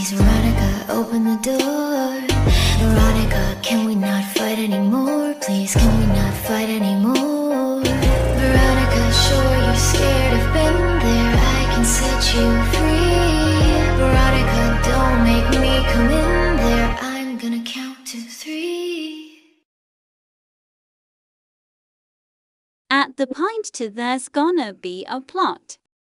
Please, Veronica, open the door. Veronica, can we not fight anymore? Please, can we not fight anymore? Veronica, sure you're scared, I've been there, I can set you free. Veronica, don't make me come in there, I'm gonna count to 3. At the point to there's gonna be a plot.